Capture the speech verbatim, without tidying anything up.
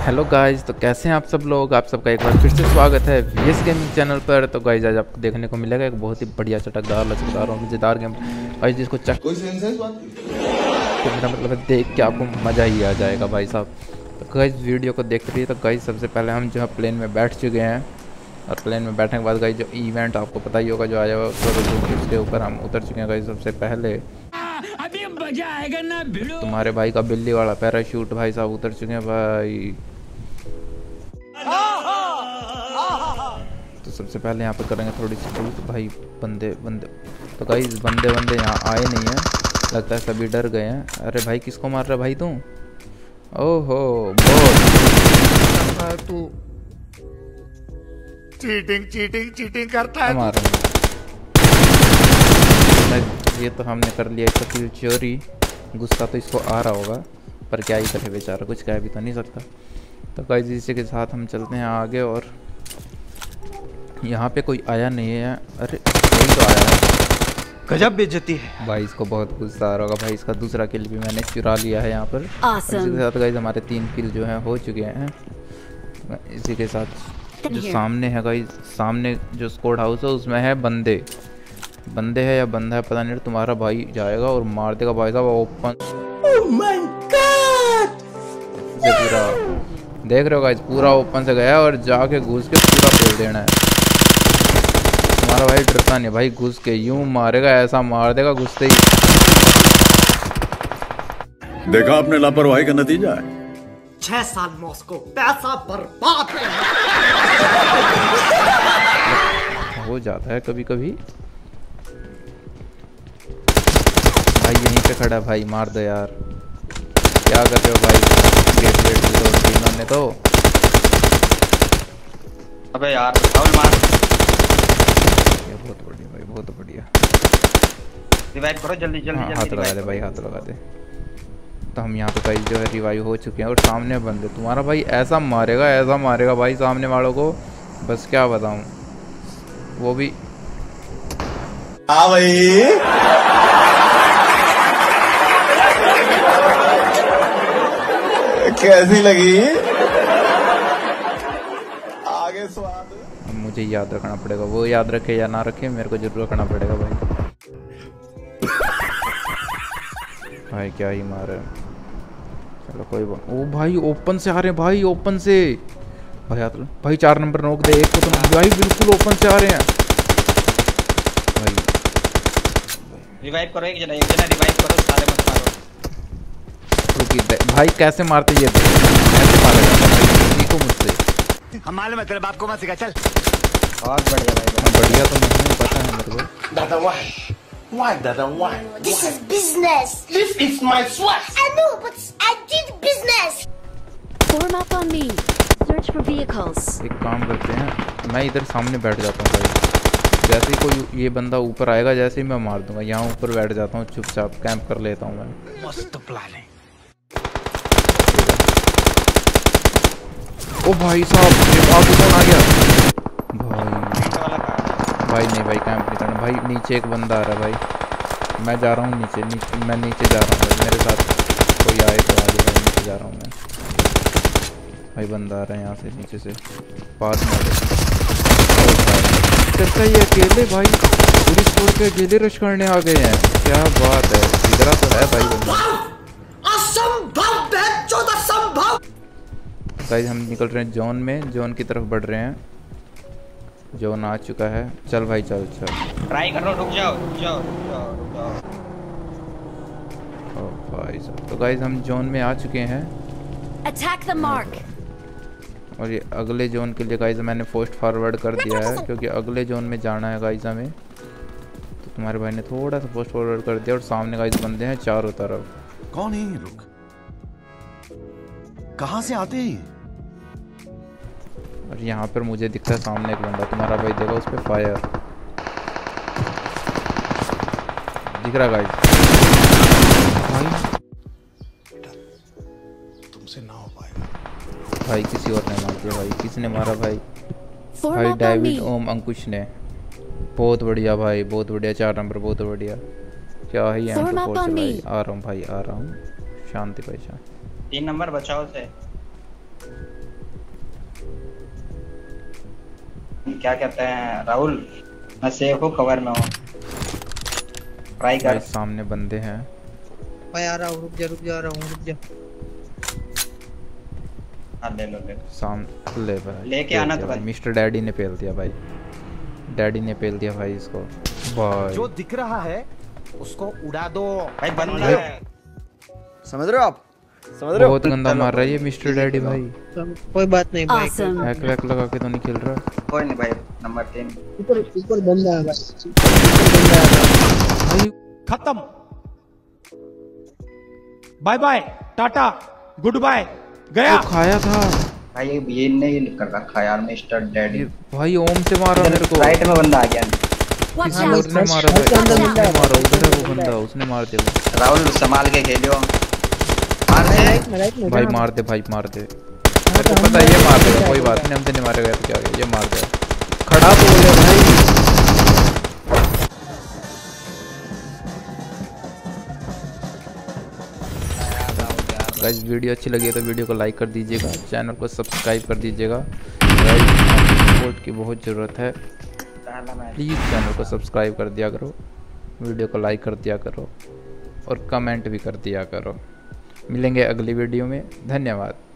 Hello guys, तो कैसे हैं आप सब लोग। आप सबका एक बार फिर से स्वागत है वीएस गेमिंग चैनल पर। तो गाइज आज आपको देखने को मिलेगा एक बहुत ही बढ़िया चटकदार लचकदार और मज़ेदार गेम गाइज, जिसको चक कोई सेंस है इस बात की? तो मेरा मतलब है देख के आपको मज़ा ही आ जाएगा भाई साहब। तो गाइज वीडियो को देखते रहिए। तो गाइज सबसे पहले हम जो है प्लेन में बैठ चुके हैं और प्लेन में बैठने के बाद गाइज जो इवेंट आपको पता ही होगा जो आया हुआ उसके ऊपर हम उतर चुके हैं गाइज। सबसे पहले अभी मजा आएगा ना भिड़ो। तुम्हारे भाई का बिल्ली वाला पैराशूट भाई साहब उतर चुके हैं भाई। तो सबसे पहले यहाँ पे करेंगे थोड़ी सी लूट भाई। बंदे बंदे तो गाइस बंदे बंदे यहाँ आए नहीं हैं, लगता है सभी डर गए हैं। अरे भाई किसको मार रहा है भाई तू? ओहो बहुत तू चीटिंग चीटिंग चीटिंग करता है। मार ये तो हमने कर लिया इसका किल चोरी। गुस्सा तो इसको आ रहा होगा पर क्या ही करे बेचारा, कुछ कह भी तो नहीं सकता। तो गाइस इसी के साथ हम चलते हैं आगे और यहाँ पे कोई आया नहीं है। अरे कोई तो आया है। गजब बेइज्जती है भाई, इसको बहुत गुस्सा आ रहा होगा भाई। इसका दूसरा किल भी मैंने चुरा लिया है यहाँ पर। awesome. इसी के साथ गाइस हमारे तीन किल जो हैं हो चुके हैं। इसी के साथ जो सामने है गाइस, सामने जो स्क्वाड हाउस है उसमें है बंदे बंदे है या बंदा है पता नहीं। तुम्हारा भाई जाएगा और मार देगा भाई साहब ओपन। oh my God! पूरा देख रहे हो गाइस, पूरा ओपन से गया और जाके घुस के पूरा फेल देना है। तुम्हारा भाई डरता नहीं भाई, घुस के यूं मारेगा, ऐसा मार देगा घुसते ही। देखा आपने लापरवाही का नतीजा है। छह साल मॉस्को पैसा बर्बाद हो जाता है कभी कभी भाई। यहीं पे खड़ा भाई, मार दो यार। क्या कर रहे हो भाई? गेट वेट तोड़ दी इन्होंने तो। अबे यार फाउल मार। ये बहुत बढ़िया भाई, बहुत बढ़िया। रिवाइव करो जल्दी जल्दी हाँ, जल्दी। हाथ लगा दे भाई, हाथ लगा दे। तो हम यहाँ पे भाई जो है रिवाइव हो चुके हैं और सामने बंदे। तुम्हारा भाई ऐसा मारेगा ऐसा मारेगा भाई सामने वालों को, बस क्या बताऊँ। वो भी हाँ भाई कैसी लगी आगे स्वाद। अब मुझे याद रखना पड़ेगा, वो याद रखे या ना रखे मेरे को जरूर रखना पड़ेगा भाई। भाई क्या ही मार है। चलो कोई बात। ओ भाई ओपन से आ रहे हैं भाई, ओपन से भाई हाथ भाई। चार नंबर नोक दे एक को तो भाई, बिल्कुल ओपन से आ रहे हैं भाई। रिवाइव करो, एक जना एक जना रिवाइव करो, सारे मत मारो। भाई कैसे मारते ये देख, कैसे मारा जाता है सीखो मुझसे। हम मालूम है तेरे बाप को मत सिखा। चल बहुत बढ़िया भाई, बढ़िया तो नहीं पता है मेरे को। दादा why why दादा why This is business. this is my sweat। I know, but I did business. Form up on me. Search for vehicles. एक काम करते हैं, मैं इधर सामने बैठ जाता हूँ भाई। जैसे ही कोई ये बंदा ऊपर आएगा जैसे ही मैं मार दूंगा। यहाँ ऊपर बैठ जाता हूँ चुपचाप, कैंप कर लेता हूँ मैं। मस्त प्लान है। ओ भाई साहब ये आगे कौन आ गया भाई? भाई नहीं भाई, कैंप नहीं करना भाई। नीचे एक बंदा आ रहा है भाई, मैं जा रहा हूँ नीचे नीचे मैं नीचे जा रहा हूँ भाई। मेरे साथ कोई आए तो आ जाए भाई, नीचे जा रहा हूँ मैं भाई। बंदा आ रहा है यहाँ से नीचे से, पास में चलता ही अकेले भाई। पूरी छोड़ के अकेले रश करने आ गए हैं, क्या बात है। इधर तो है भाई बंदा। गाइस हम निकल रहे हैं जोन में, जोन की तरफ बढ़ रहे हैं। जोन आ चुका है। चल भाई चल चल। ट्राई करो, रुक जाओ रुक जाओ रुक जाओ रुक जाओ। ओ भाई साहब, तो गाइस हम जोन में आ चुके हैं। Attack the mark. और ये अगले जोन के लिए गाइस मैंने पोस्ट फॉरवर्ड कर दिया है क्योंकि अगले जोन में जाना है गाइस हमें। तो तुम्हारे भाई ने थोड़ा सा पोस्ट फॉरवर्ड कर दिया और सामने गाइस बंदे हैं चारों तरफ। कौन है ये लोग? कहाँ से आते हैं? और यहाँ पर मुझे दिखता है सामने एक बंदा। तुम्हारा भाई देखो उस पर फायर दिख रहा गाइस। भाई तुमसे ना हो पाएगा भाई, किसी और ने मार दिया भाई। किसने मारा भाई? Form भाई up on David me. Om Ankush ने। बहुत बढ़िया भाई, बहुत बढ़िया। चार नंबर बहुत बढ़िया। क्या ही एम टू फोर भाई। आ रहा हूँ भाई, आ रहा हूँ। शांति भाई शांति। तीन नंबर बचाओ से। क्या कहते हैं राहुल, मैं सेफ हूँ, कवर में हूँ, ट्राई भाई कर। सामने बंदे हैं। मैं आ रहा हूँ, रुक जा रुक जा रहा हूँ, रुक जा। हाँ ले लो ले लो। सामने ले भाई, लेके पेल आना दिया तो भाई। भाई। मिस्टर डैडी ने पेल दिया भाई, डैडी ने पेल दिया भाई इसको भाई। जो दिख रहा है उसको उड़ा दो। भाई बंदा भाई। है। समझ रहे हो आप? समझ रहे हो? बहुत गंदा मार रहा है ये मिस्टर डैडी भाई। कोई बात नहीं भाई, Awesome. हैक वैक लगा के तो नहीं खेल रहा। कोई नहीं भाई, नंबर तीन। ऊपर ऊपर बंदा है भाई, ऊपर बंदा है भाई। खत्म, bye bye, tata, good bye, गया। वो खाया था भाई ये ये नहीं कर रखा यार मिस्टर डैडी। ये भाई, ओम से मारा मेरे को। राइट में बंदा आ गया। Watch किसी out! और ने मारा भाई, Watch out! उसने मारा, उधर है वो बंदा, उसने मार दिया। राहुल संभाल के खेलियो। मार दे। राइट में, राइट में भाई मार दे भाई, मार दे। मेरे को पता है ये मार देगा, कोई बात नहीं, हमसे नहीं मारेगा तो क्या हो गया, ये मार दे। खड़ा तो हो जा भाई। गाइस वीडियो अच्छी लगी है तो वीडियो को लाइक कर दीजिएगा, चैनल को सब्सक्राइब कर दीजिएगा। गाइस सपोर्ट की बहुत ज़रूरत है, प्लीज़ चैनल को सब्सक्राइब कर दिया करो, वीडियो को लाइक कर दिया करो और कमेंट भी कर दिया करो। मिलेंगे अगली वीडियो में, धन्यवाद।